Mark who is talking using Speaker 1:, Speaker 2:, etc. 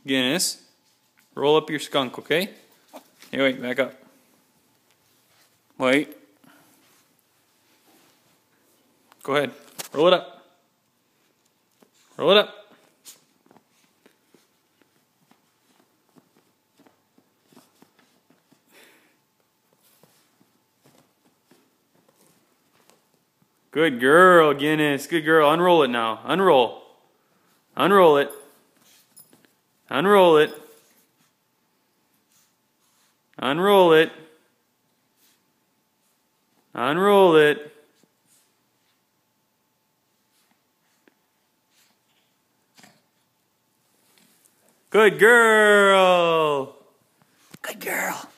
Speaker 1: Guinness. Roll up your skunk, okay? Hey, wait, back up. Wait. Go ahead. Roll it up. Roll it up. Good girl, Guinness. Good girl. Unroll it now. Unroll. Unroll it. Unroll it. Unroll it. Unroll it. Good girl. Good girl.